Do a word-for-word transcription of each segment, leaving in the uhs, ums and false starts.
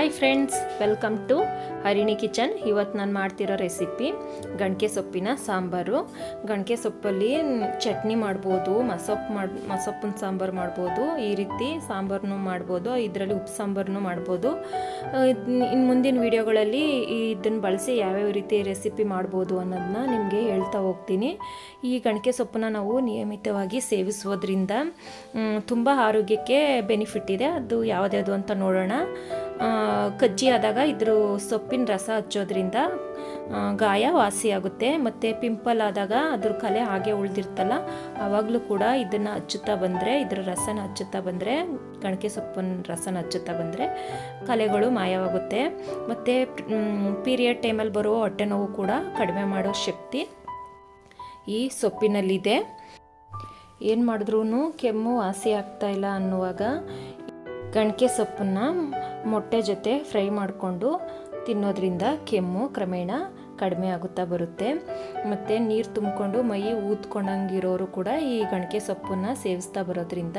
Hi friends, welcome to Harini kitchen. ಇವತ್ತು ನಾನು ಮಾಡ್ತಿರೋ ರೆಸಿಪಿ ಗಣಕೆ ಸೊಪ್ಪಿನ ಸಾಂಬಾರು. ಗಣಕೆ ಸೊಪ್ಪಲ್ಲಿ ಚಟ್ನಿ ಮಾಡ್ಬೋದು, ಮಸೊಪ್ಪು ಮಾಡಿ ಮಸೊಪ್ಪಿನ ಸಾಂಬಾರು ಮಾಡ್ಬೋದು, ಈ ರೀತಿ ಸಾಂಬಾರನ್ನು ಮಾಡ್ಬೋದು, ಇದರಲ್ಲಿ ಉಪ್ಪು ಸಾಂಬಾರನ್ನು ಮಾಡ್ಬೋದು. ಇನ್ನು ಮುಂದಿನ ವೀಡಿಯೋಗಳಲ್ಲಿ ಇದನ್ನು ಬಳಸಿ ಯಾವ್ಯಾವ ರೀತಿ ರೆಸಿಪಿ ಮಾಡ್ಬೋದು ಅನ್ನೋದನ್ನ ನಿಮಗೆ ಹೇಳ್ತಾ ಹೋಗ್ತೀನಿ. ಈ ಗಣಕೆ ಸೊಪ್ಪನ್ನ ನಾವು ನಿಯಮಿತವಾಗಿ ಸೇವಿಸೋದ್ರಿಂದ ತುಂಬ ಆರೋಗ್ಯಕ್ಕೆ ಬೆನಿಫಿಟ್ ಇದೆ. ಅದು ಯಾವುದ್ಯಾವುದು ಅಂತ ನೋಡೋಣ. ಕಜ್ಜಿ ಆದಾಗ ಇದ್ರ ಸೊಪ್ಪಿನ ರಸ ಹಚ್ಚೋದ್ರಿಂದ ಗಾಯ ವಾಸಿಯಾಗುತ್ತೆ. ಮತ್ತು ಪಿಂಪಲ್ ಆದಾಗ ಅದ್ರ ಕಲೆ ಹಾಗೆ ಉಳಿದಿರ್ತಲ್ಲ, ಆವಾಗಲೂ ಕೂಡ ಇದನ್ನು ಹಚ್ಚುತ್ತಾ ಬಂದರೆ, ಇದರ ರಸನ ಹಚ್ಚುತ್ತಾ ಬಂದರೆ, ಗಣಕೆ ಸೊಪ್ಪಿನ ರಸನ ಹಚ್ಚುತ್ತಾ ಬಂದರೆ ಕಲೆಗಳು ಮಾಯವಾಗುತ್ತೆ. ಮತ್ತು ಪೀರಿಯಡ್ ಟೈಮಲ್ಲಿ ಬರುವ ಹೊಟ್ಟೆ ನೋವು ಕೂಡ ಕಡಿಮೆ ಮಾಡೋ ಶಕ್ತಿ ಈ ಸೊಪ್ಪಿನಲ್ಲಿದೆ. ಏನು ಮಾಡಿದ್ರೂ ಕೆಮ್ಮು ವಾಸಿ ಆಗ್ತಾಯಿಲ್ಲ ಅನ್ನುವಾಗ ಗಣಕೆ ಸೊಪ್ಪನ್ನು ಮೊಟ್ಟೆ ಜೊತೆ ಫ್ರೈ ಮಾಡಿಕೊಂಡು ತಿನ್ನೋದ್ರಿಂದ ಕೆಮ್ಮು ಕ್ರಮೇಣ ಕಡಿಮೆ ಆಗುತ್ತಾ ಬರುತ್ತೆ. ಮತ್ತು ನೀರು ತುಂಬಿಕೊಂಡು ಮೈ ಊದ್ಕೊಂಡಂಗಿರೋರು ಕೂಡ ಈ ಗಣಕೆ ಸೊಪ್ಪನ್ನು ಸೇವಿಸ್ತಾ ಬರೋದ್ರಿಂದ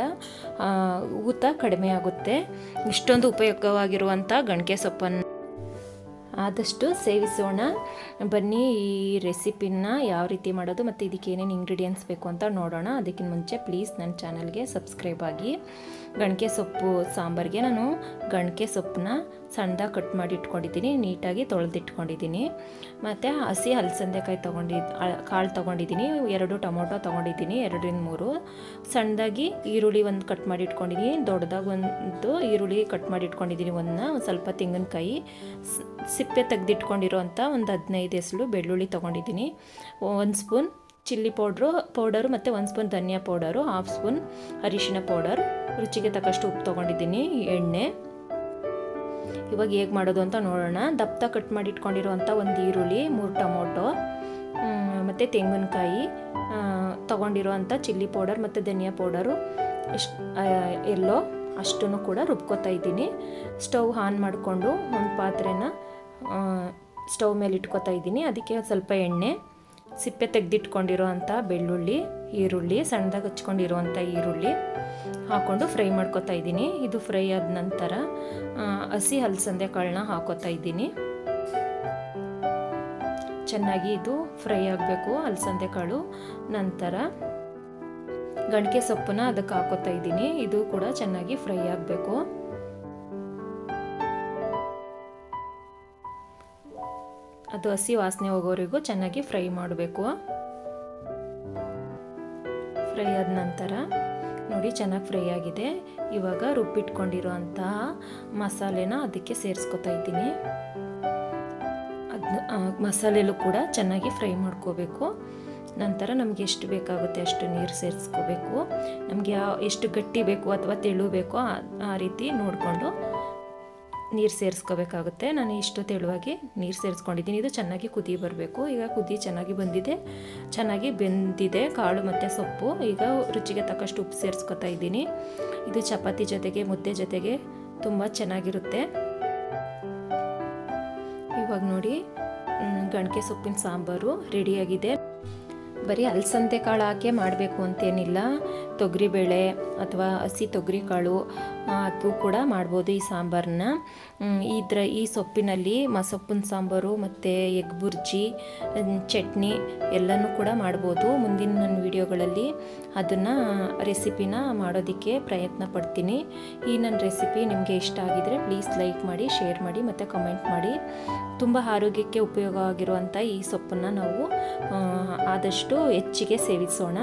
ಊತ ಕಡಿಮೆ ಆಗುತ್ತೆ. ಇಷ್ಟೊಂದು ಉಪಯೋಗವಾಗಿರುವಂಥ ಗಣಕೆ ಸೊಪ್ಪನ್ನು ಆದಷ್ಟು ಸೇವಿಸೋಣ. ಬನ್ನಿ ಈ ರೆಸಿಪಿನ ಯಾವ ರೀತಿ ಮಾಡೋದು ಮತ್ತು ಇದಕ್ಕೆ ಏನೇನು ಇಂಗ್ರೀಡಿಯೆಂಟ್ಸ್ ಬೇಕು ಅಂತ ನೋಡೋಣ. ಅದಕ್ಕಿಂತ ಮುಂಚೆ ಪ್ಲೀಸ್ ನನ್ನ ಚಾನಲ್ಗೆ ಸಬ್ಸ್ಕ್ರೈಬ್ ಆಗಿ. ಗಣಕೆ ಸೊಪ್ಪು ಸಾಂಬಾರಿಗೆ ನಾನು ಗಣಕೆ ಸೊಪ್ಪನ್ನ ಸಣ್ಣದಾಗಿ ಕಟ್ ಮಾಡಿ ಇಟ್ಕೊಂಡಿದ್ದೀನಿ, ನೀಟಾಗಿ ತೊಳೆದಿಟ್ಕೊಂಡಿದ್ದೀನಿ. ಮತ್ತು ಹಸಿ ಹಲಸಂದೆಕಾಯಿ ತೊಗೊಂಡಿದ್ದು ಕಾಳು ತೊಗೊಂಡಿದ್ದೀನಿ, ಎರಡು ಟೊಮೊಟೊ ತೊಗೊಂಡಿದ್ದೀನಿ, ಎರಡರಿಂದ ಮೂರು. ಸಣ್ಣದಾಗಿ ಈರುಳ್ಳಿ ಒಂದು ಕಟ್ ಮಾಡಿ ಇಟ್ಕೊಂಡಿದ್ದೀನಿ, ದೊಡ್ಡದಾಗಿ ಒಂದು ಈರುಳ್ಳಿ ಕಟ್ ಮಾಡಿ ಇಟ್ಕೊಂಡಿದ್ದೀನಿ ಒಂದನ್ನ, ಒಂದು ಸ್ವಲ್ಪ ತೆಂಗಿನಕಾಯಿ, ಸಿಪ್ಪೆ ತೆಗೆದಿಟ್ಕೊಂಡಿರೋ ಅಂಥ ಒಂದು ಹದಿನೈದು ಎಸಳು ಬೆಳ್ಳುಳ್ಳಿ ತೊಗೊಂಡಿದ್ದೀನಿ, ಒಂದು ಸ್ಪೂನ್ ಚಿಲ್ಲಿ ಪೌಡ್ರು ಪೌಡರು ಮತ್ತು ಒಂದು ಸ್ಪೂನ್ ಧನಿಯಾ ಪೌಡರು, ಹಾಫ್ ಸ್ಪೂನ್ ಅರಿಶಿನ ಪೌಡರ್, ರುಚಿಗೆ ತಕ್ಕಷ್ಟು ಉಪ್ಪು ತೊಗೊಂಡಿದ್ದೀನಿ, ಎಣ್ಣೆ. ಇವಾಗ ಹೇಗೆ ಮಾಡೋದು ಅಂತ ನೋಡೋಣ. ದಪ್ಪ ಕಟ್ ಮಾಡಿ ಇಟ್ಕೊಂಡಿರೋ ಅಂಥ ಒಂದು ಈರುಳ್ಳಿ, ಮೂರು ಟೊಮೊಟೊ ಮತ್ತು ತೆಂಗಿನಕಾಯಿ, ತೊಗೊಂಡಿರೋ ಅಂಥ ಚಿಲ್ಲಿ ಪೌಡರ್ ಮತ್ತು ಧನಿಯಾ ಪೌಡರು ಎಷ್ಟು ಎಲ್ಲೋ ಅಷ್ಟನ್ನು ಕೂಡ ರುಬ್ಕೋತಾ ಇದ್ದೀನಿ. ಸ್ಟವ್ ಆನ್ ಮಾಡಿಕೊಂಡು ಒಂದು ಪಾತ್ರೆನ ಸ್ಟವ್ ಮೇಲೆ ಇಟ್ಕೋತಾ ಇದ್ದೀನಿ. ಅದಕ್ಕೆ ಸ್ವಲ್ಪ ಎಣ್ಣೆ, ಸಿಪ್ಪೆ ತೆಗೆದಿಟ್ಕೊಂಡಿರೋ ಅಂಥ ಬೆಳ್ಳುಳ್ಳಿ, ಈರುಳ್ಳಿ, ಸಣ್ಣದಾಗಿ ಹಚ್ಕೊಂಡಿರೋವಂಥ ಈರುಳ್ಳಿ ಹಾಕ್ಕೊಂಡು ಫ್ರೈ ಮಾಡ್ಕೋತಾ ಇದ್ದೀನಿ. ಇದು ಫ್ರೈ ಆದ ನಂತರ ಹಸಿ ಹಲಸಂದೆ ಕಾಳನ್ನ ಹಾಕೋತಾ ಇದ್ದೀನಿ. ಚೆನ್ನಾಗಿ ಇದು ಫ್ರೈ ಆಗಬೇಕು ಹಲಸಂದೆ ಕಾಳು. ನಂತರ ಗಣಕೆ ಸೊಪ್ಪನ್ನ ಅದಕ್ಕೆ ಹಾಕೋತಾ ಇದ್ದೀನಿ. ಇದು ಕೂಡ ಚೆನ್ನಾಗಿ ಫ್ರೈ ಆಗಬೇಕು. ಅದು ಹಸಿ ವಾಸನೆ ಹೋಗೋವರೆಗೂ ಚೆನ್ನಾಗಿ ಫ್ರೈ ಮಾಡಬೇಕು. ಫ್ರೈ ಆದ ನಂತರ ನೋಡಿ ಚೆನ್ನಾಗಿ ಫ್ರೈ ಆಗಿದೆ. ಇವಾಗ ರುಬ್ಬಿಟ್ಕೊಂಡಿರೋ ಅಂತಹ ಮಸಾಲೆನ ಅದಕ್ಕೆ ಸೇರಿಸ್ಕೊತಾ ಇದ್ದೀನಿ. ಅದನ್ನ ಮಸಾಲೆಲೂ ಕೂಡ ಚೆನ್ನಾಗಿ ಫ್ರೈ ಮಾಡ್ಕೋಬೇಕು. ನಂತರ ನಮಗೆ ಎಷ್ಟು ಬೇಕಾಗುತ್ತೆ ಅಷ್ಟು ನೀರು ಸೇರಿಸ್ಕೋಬೇಕು. ನಮಗೆ ಎಷ್ಟು ಗಟ್ಟಿ ಬೇಕು ಅಥವಾ ತೆಳು ಬೇಕೋ ಆ ರೀತಿ ನೋಡಿಕೊಂಡು ನೀರು ಸೇರಿಸ್ಕೋಬೇಕಾಗುತ್ತೆ. ನಾನು ಇಷ್ಟು ತೆಳುವಾಗಿ ನೀರು ಸೇರಿಸ್ಕೊಂಡಿದ್ದೀನಿ. ಇದು ಚೆನ್ನಾಗಿ ಕುದಿ ಬರಬೇಕು. ಈಗ ಕುದಿ ಚೆನ್ನಾಗಿ ಬಂದಿದೆ, ಚೆನ್ನಾಗಿ ಬೆಂದಿದೆ ಕಾಳು ಮತ್ತು ಸೊಪ್ಪು. ಈಗ ರುಚಿಗೆ ತಕ್ಕಷ್ಟು ಉಪ್ಪು ಸೇರಿಸ್ಕೊತಾ ಇದ್ದೀನಿ. ಇದು ಚಪಾತಿ ಜೊತೆಗೆ ಮುದ್ದೆ ಜೊತೆಗೆ ತುಂಬ ಚೆನ್ನಾಗಿರುತ್ತೆ. ಇವಾಗ ನೋಡಿ ಗಣಕೆ ಸೊಪ್ಪಿನ ಸಾಂಬಾರು ರೆಡಿಯಾಗಿದೆ. ಬರೀ ಅಲಸಂದೆ ಕಾಳು ಹಾಕಿ ಮಾಡಬೇಕು ಅಂತೇನಿಲ್ಲ. ತೊಗರಿಬೇಳೆ ಅಥವಾ ಹಸಿ ತೊಗರಿ ಕಾಳು ಅದು ಕೂಡ ಮಾಡ್ಬೋದು ಈ ಸಾಂಬಾರನ್ನ. ಇದ್ರ ಈ ಸೊಪ್ಪಿನಲ್ಲಿ ಮಸೊಪ್ಪಿನ ಸಾಂಬಾರು ಮತ್ತು ಎಗ್ ಬುರ್ಜಿ, ಚಟ್ನಿ ಎಲ್ಲನೂ ಕೂಡ ಮಾಡ್ಬೋದು. ಮುಂದಿನ ನನ್ನ ವಿಡಿಯೋಗಳಲ್ಲಿ ಅದನ್ನು ರೆಸಿಪಿನ ಮಾಡೋದಕ್ಕೆ ಪ್ರಯತ್ನ ಪಡ್ತೀನಿ. ಈ ನನ್ನ ರೆಸಿಪಿ ನಿಮಗೆ ಇಷ್ಟ ಆಗಿದರೆ ಪ್ಲೀಸ್ ಲೈಕ್ ಮಾಡಿ, ಶೇರ್ ಮಾಡಿ ಮತ್ತು ಕಮೆಂಟ್ ಮಾಡಿ. ತುಂಬ ಆರೋಗ್ಯಕ್ಕೆ ಉಪಯೋಗವಾಗಿರುವಂಥ ಈ ಸೊಪ್ಪನ್ನು ನಾವು ಆದಷ್ಟು ಹೆಚ್ಚಿಗೆ ಸೇವಿಸೋಣ.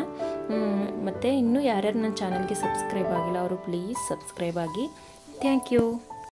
ಮತ್ತು ಇನ್ನೂ ಯಾರ್ಯಾರು ನನ್ನ ಚಾನಲ್ಗೆ ಸಬ್ಸ್ಕ್ರೈಬ್ ಆಗಿಲ್ಲ ಅವರು ಪ್ಲೀಸ್ ಸಬ್ಸ್ಕ್ರೈಬ್ ಆಗಿ. Thank you.